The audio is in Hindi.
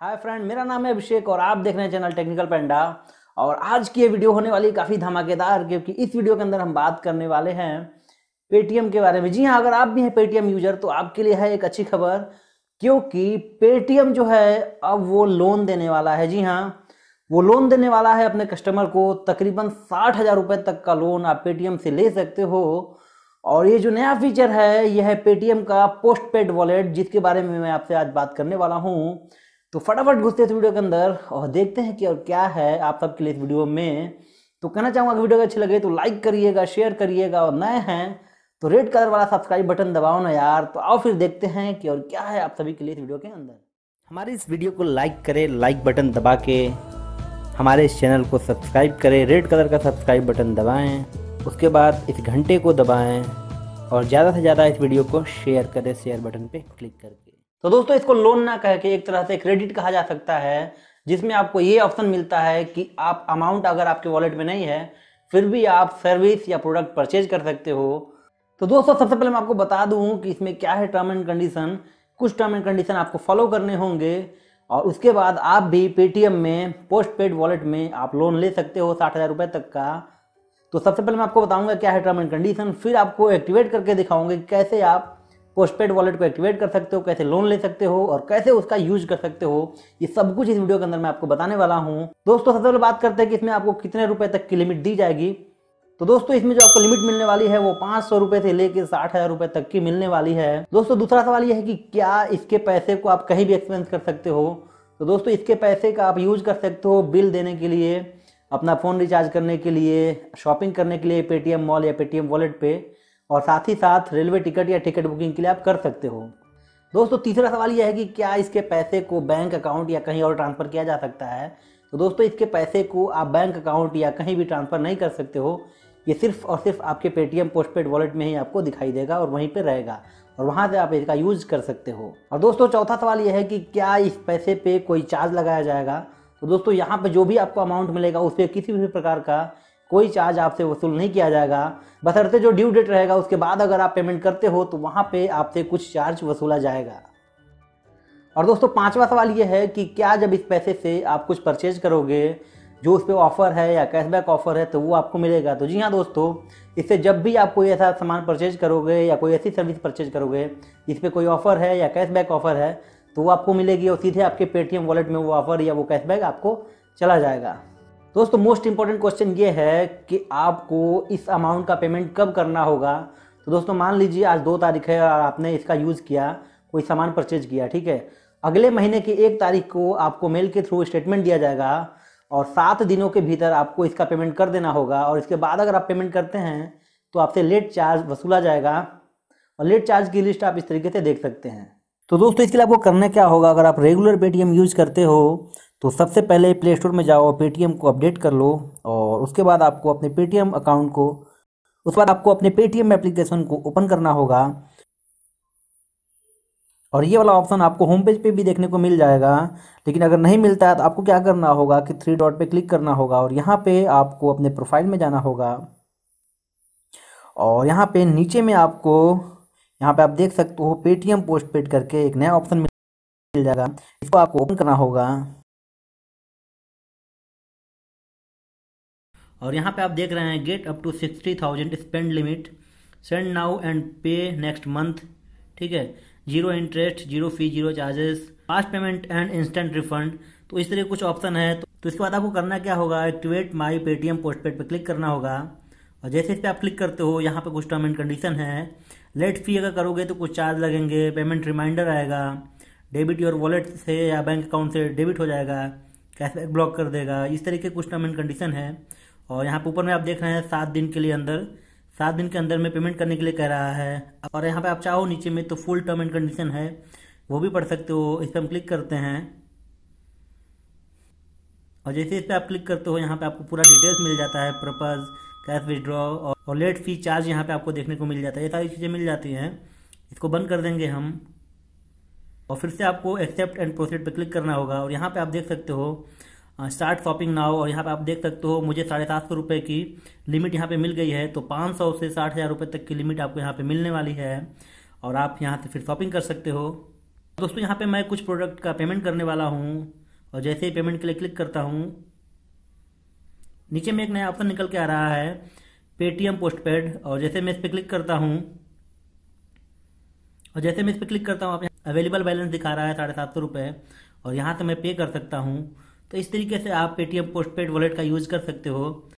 हाय फ्रेंड, मेरा नाम है अभिषेक और आप देख रहे हैं चैनल टेक्निकल पेंडा। और आज की ये वीडियो होने वाली काफ़ी धमाकेदार, क्योंकि इस वीडियो के अंदर हम बात करने वाले हैं पेटीएम के बारे में। जी हाँ, अगर आप भी हैं पेटीएम यूजर तो आपके लिए है एक अच्छी खबर, क्योंकि पेटीएम जो है अब वो लोन देने वाला है। जी हाँ, वो लोन देने वाला है अपने कस्टमर को। तकरीबन 60,000 रुपये तक का लोन आप पेटीएम से ले सकते हो। और ये जो नया फीचर है यह है पेटीएम का पोस्ट पेड वॉलेट, जिसके बारे में मैं आपसे आज बात करने वाला हूँ। तो फटाफट घुसते हैं इस वीडियो के अंदर और देखते हैं कि और क्या है आप सबके लिए इस वीडियो में। तो कहना चाहूँगा कि वीडियो अच्छी लगे तो लाइक करिएगा, शेयर करिएगा, और नए हैं तो रेड कलर वाला सब्सक्राइब बटन दबाओ ना यार। तो आओ फिर देखते हैं कि और क्या है आप सभी के लिए इस वीडियो के अंदर। हमारे इस वीडियो को लाइक करें, लाइक बटन दबा के हमारे इस चैनल को सब्सक्राइब करें, रेड कलर का सब्सक्राइब बटन दबाएँ। उसके बाद इस घंटे को दबाएँ और ज़्यादा से ज़्यादा इस वीडियो को शेयर करें शेयर बटन पे क्लिक करके। तो दोस्तों, इसको लोन ना कह के एक तरह से क्रेडिट कहा जा सकता है, जिसमें आपको ये ऑप्शन मिलता है कि आप अमाउंट अगर आपके वॉलेट में नहीं है फिर भी आप सर्विस या प्रोडक्ट परचेज कर सकते हो। तो दोस्तों, सबसे पहले मैं आपको बता दूं कि इसमें क्या है टर्म एंड कंडीशन। कुछ टर्म एंड कंडीशन आपको फॉलो करने होंगे और उसके बाद आप भी पेटीएम में पोस्ट पेड वॉलेट में आप लोन ले सकते हो 60,000 रुपये तक का। तो सबसे पहले मैं आपको बताऊंगा क्या है टर्म एंड कंडीशन, फिर आपको एक्टिवेट करके दिखाऊंगे कि कैसे आप पोस्टपेड वॉलेट को एक्टिवेट कर सकते हो, कैसे लोन ले सकते हो और कैसे उसका यूज कर सकते हो। ये सब कुछ इस वीडियो के अंदर मैं आपको बताने वाला हूँ। दोस्तों, सबसे पहले बात करते हैं कि इसमें आपको कितने रुपए तक की लिमिट दी जाएगी। तो दोस्तों, इसमें जो आपको लिमिट मिलने वाली है वो 500 रुपये से लेकर 60,000 रुपये तक की मिलने वाली है। दोस्तों, दूसरा सवाल यह है कि क्या इसके पैसे को आप कहीं भी एक्सपेंस कर सकते हो। तो दोस्तों, इसके पैसे का आप यूज कर सकते हो बिल देने के लिए, अपना फ़ोन रिचार्ज करने के लिए, शॉपिंग करने के लिए पेटीएम मॉल या पेटीएम वॉलेट पे, और साथ ही साथ रेलवे टिकट या टिकट बुकिंग के लिए आप कर सकते हो। दोस्तों, तीसरा सवाल यह है कि क्या इसके पैसे को बैंक अकाउंट या कहीं और ट्रांसफ़र किया जा सकता है। तो दोस्तों, इसके पैसे को आप बैंक अकाउंट या कहीं भी ट्रांसफ़र नहीं कर सकते हो। ये सिर्फ और सिर्फ आपके पेटीएम पोस्टपेड वॉलेट में ही आपको दिखाई देगा और वहीं पर रहेगा और वहाँ से आप इसका यूज कर सकते हो। और दोस्तों, चौथा सवाल यह है कि क्या इस पैसे पे कोई चार्ज लगाया जाएगा। तो दोस्तों, यहाँ पर जो भी आपको अमाउंट मिलेगा उस पर किसी भी प्रकार का कोई चार्ज आपसे वसूल नहीं किया जाएगा, बशर्ते जो ड्यू डेट रहेगा उसके बाद अगर आप पेमेंट करते हो तो वहाँ पे आपसे कुछ चार्ज वसूला जाएगा। और दोस्तों, पांचवा सवाल ये है कि क्या जब इस पैसे से आप कुछ परचेज करोगे, जो उस पर ऑफर है या कैशबैक ऑफर है, तो वो आपको मिलेगा। तो जी हाँ दोस्तों, इससे जब भी आप कोई ऐसा सामान परचेज करोगे या कोई ऐसी सर्विस परचेज करोगे जिस पर कोई ऑफर है या कैशबैक ऑफर है, तो वो आपको मिलेगी और सीधे आपके पेटीएम वॉलेट में वो ऑफर या वो कैशबैक आपको चला जाएगा। दोस्तों, मोस्ट इंपॉर्टेंट क्वेश्चन ये है कि आपको इस अमाउंट का पेमेंट कब करना होगा। तो दोस्तों, मान लीजिए आज 2 तारीख है और आपने इसका यूज़ किया, कोई सामान परचेज किया, ठीक है। अगले महीने की 1 तारीख को आपको मेल के थ्रू स्टेटमेंट दिया जाएगा और 7 दिनों के भीतर आपको इसका पेमेंट कर देना होगा। और इसके बाद अगर आप पेमेंट करते हैं तो आपसे लेट चार्ज वसूला जाएगा और लेट चार्ज की लिस्ट आप इस तरीके से देख सकते हैं। तो दोस्तों, इसके लिए आपको करना क्या होगा, अगर आप रेगुलर पेटीएम यूज़ करते हो तो सबसे पहले प्ले स्टोर में जाओ, पेटीएम को अपडेट कर लो और उसके बाद आपको अपने पेटीएम अकाउंट को, उसके बाद आपको अपने पेटीएम एप्लीकेशन को ओपन करना होगा। और ये वाला ऑप्शन आपको होम पेज पे भी देखने को मिल जाएगा, लेकिन अगर नहीं मिलता है तो आपको क्या करना होगा कि 3 डॉट पे क्लिक करना होगा और यहाँ पे आपको अपने प्रोफाइल में जाना होगा। और यहाँ पे नीचे में आपको, यहाँ पे आप देख सकते हो पेटीएम पोस्टपेड करके एक नया ऑप्शन मिल जाएगा, इसको आपको ओपन करना होगा। और यहाँ पे आप देख रहे हैं get up to 60,000 spend limit, send now and pay next month, ठीक है, 0 interest, 0 fee, 0 charges, fast payment and instant refund. तो इस तरह कुछ ऑप्शन है। तो इसके बाद आपको करना क्या होगा, एक्टिवेट माई पेटीएम पोस्टपेड पे क्लिक करना होगा। और जैसे इस पर आप क्लिक करते हो यहाँ पे कुछ टर्म एंड कंडीशन है। लेट फी अगर करोगे तो कुछ चार्ज लगेंगे, पेमेंट रिमाइंडर आएगा, डेबिट योर वॉलेट से या बैंक अकाउंट से डेबिट हो जाएगा, कैशबैक ब्लॉक कर देगा, इस तरह के कुछ टर्म एंड कंडीशन है। और यहाँ पे ऊपर में आप देख रहे हैं 7 दिन के लिए अंदर, 7 दिन के अंदर में पेमेंट करने के लिए कह रहा है। और यहाँ पे आप चाहो नीचे में तो फुल टर्म एंड कंडीशन है, वो भी पढ़ सकते हो। इस पर हम क्लिक करते हैं और जैसे इस पर आप क्लिक करते हो यहाँ पे आपको पूरा डिटेल्स मिल जाता है, पर्पज़, कैश विड्रॉ और लेट फी चार्ज यहाँ पे आपको देखने को मिल जाता है। ये सारी चीज़ें मिल जाती हैं। इसको बंद कर देंगे हम और फिर से आपको एक्सेप्ट एंड प्रोसीड पे क्लिक करना होगा। और यहाँ पे आप देख सकते हो स्टार्ट शॉपिंग नाउ, और यहाँ पे आप देख सकते हो मुझे 750 रुपये की लिमिट यहाँ पे मिल गई है। तो 500 से 60,000 रुपये तक की लिमिट आपको यहाँ पे मिलने वाली है और आप यहाँ से फिर शॉपिंग कर सकते हो। दोस्तों यहाँ पे मैं कुछ प्रोडक्ट का पेमेंट करने वाला हूँ, और जैसे ही पेमेंट के लिए क्लिक करता हूँ, नीचे में एक नया ऑप्शन निकल के आ रहा है पेटीएम पोस्टपेड। और जैसे मैं इस पर क्लिक करता हूँ, आप अवेलेबल बैलेंस दिखा रहा है 750 रुपये, और यहाँ से मैं पे कर सकता हूँ। तो इस तरीके से आप पेटीएम पोस्टपेड वॉलेट का यूज़ कर सकते हो।